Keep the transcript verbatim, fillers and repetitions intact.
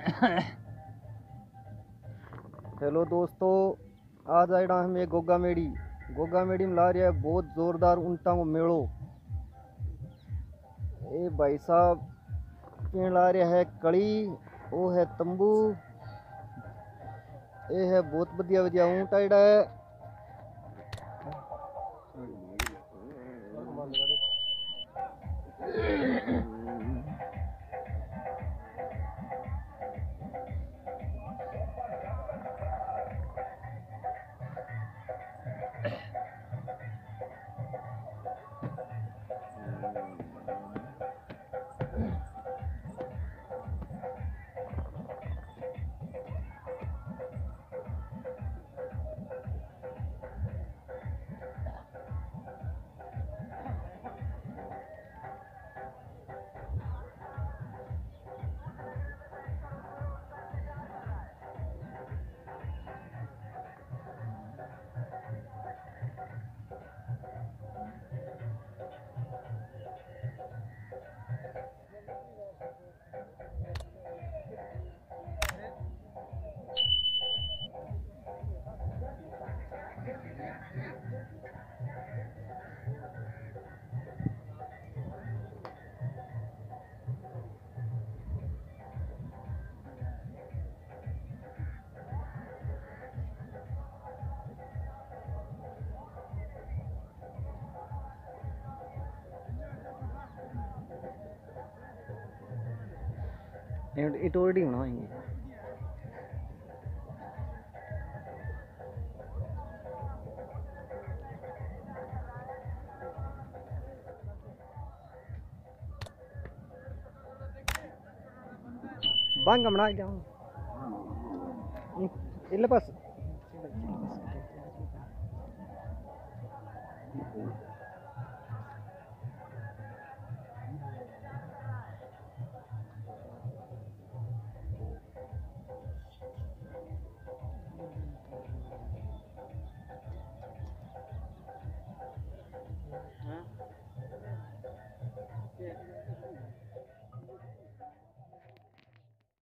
Hello दोस्तों, आज Aida हमें गोगा मेड़ी गोगा मेड़ी में ला रहा है बहुत जोरदार ऊंटा को मेड़ो। ए भाई साहब पीण ला रहा है कड़ी, वो है तंबू, ये है बहुत बढ़िया बढ़िया ऊंट आइडा है। इटोड़ी बनाएंगे। बांग बना जाऊँ इल्ले पास